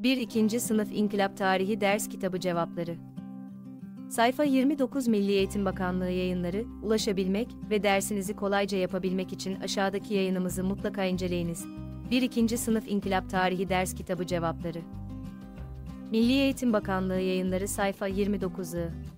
1-2. Sınıf İnkılap Tarihi Ders Kitabı Cevapları. Sayfa 29. Milli Eğitim Bakanlığı Yayınları. Ulaşabilmek ve dersinizi kolayca yapabilmek için aşağıdaki yayınımızı mutlaka inceleyiniz. 1-2. Sınıf İnkılap Tarihi Ders Kitabı Cevapları. Milli Eğitim Bakanlığı Yayınları. Sayfa 29.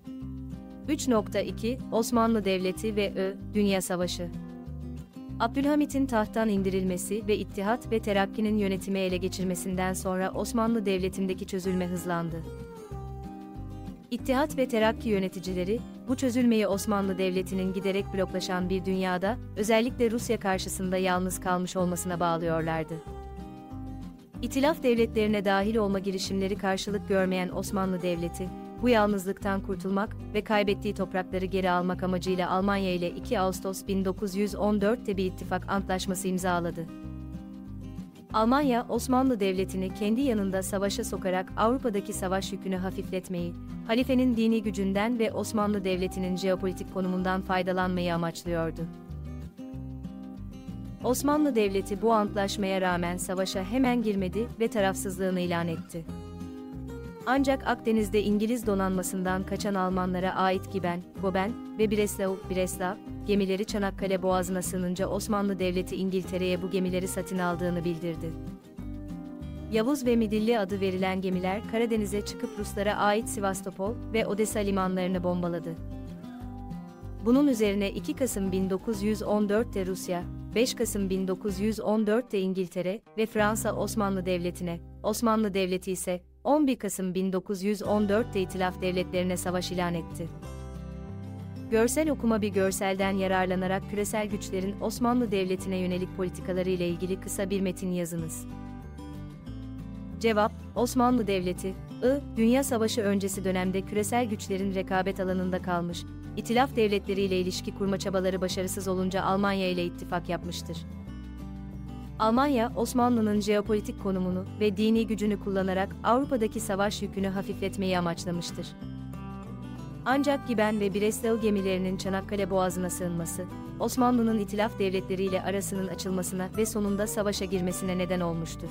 3.2 Osmanlı Devleti ve Dünya Savaşı. Abdülhamit'in tahttan indirilmesi ve İttihat ve Terakki'nin yönetimi ele geçirmesinden sonra Osmanlı Devleti'ndeki çözülme hızlandı. İttihat ve Terakki yöneticileri, bu çözülmeyi Osmanlı Devleti'nin giderek bloklaşan bir dünyada, özellikle Rusya karşısında yalnız kalmış olmasına bağlıyorlardı. İtilaf devletlerine dahil olma girişimleri karşılık görmeyen Osmanlı Devleti, bu yalnızlıktan kurtulmak ve kaybettiği toprakları geri almak amacıyla Almanya ile 2 Ağustos 1914'te bir ittifak antlaşması imzaladı. Almanya, Osmanlı Devleti'ni kendi yanında savaşa sokarak Avrupa'daki savaş yükünü hafifletmeyi, halifenin dini gücünden ve Osmanlı Devleti'nin jeopolitik konumundan faydalanmayı amaçlıyordu. Osmanlı Devleti bu antlaşmaya rağmen savaşa hemen girmedi ve tarafsızlığını ilan etti. Ancak Akdeniz'de İngiliz donanmasından kaçan Almanlara ait Giben, Goben ve Breslau gemileri Çanakkale Boğazı'na sığınınca Osmanlı Devleti İngiltere'ye bu gemileri satın aldığını bildirdi. Yavuz ve Midilli adı verilen gemiler Karadeniz'e çıkıp Ruslara ait Sivastopol ve Odessa limanlarını bombaladı. Bunun üzerine 2 Kasım 1914'te Rusya, 5 Kasım 1914'te İngiltere ve Fransa Osmanlı Devleti'ne, Osmanlı Devleti ise 11 Kasım 1914'te İtilaf devletlerine savaş ilan etti. Görsel okuma. Bir görselden yararlanarak küresel güçlerin Osmanlı Devleti'ne yönelik politikaları ile ilgili kısa bir metin yazınız. Cevap: Osmanlı Devleti, Dünya Savaşı öncesi dönemde küresel güçlerin rekabet alanında kalmış, İtilaf devletleriyle ilişki kurma çabaları başarısız olunca Almanya ile ittifak yapmıştır. Almanya, Osmanlı'nın jeopolitik konumunu ve dini gücünü kullanarak Avrupa'daki savaş yükünü hafifletmeyi amaçlamıştır. Ancak Giben ve Breslau gemilerinin Çanakkale Boğazı'na sığınması, Osmanlı'nın İtilaf devletleriyle arasının açılmasına ve sonunda savaşa girmesine neden olmuştur.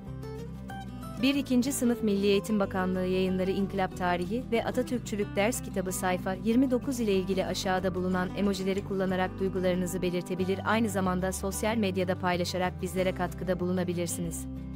1-2. Sınıf Milli Eğitim Bakanlığı Yayınları İnkılap Tarihi ve Atatürkçülük Ders Kitabı sayfa 29 ile ilgili aşağıda bulunan emojileri kullanarak duygularınızı belirtebilir, aynı zamanda sosyal medyada paylaşarak bizlere katkıda bulunabilirsiniz.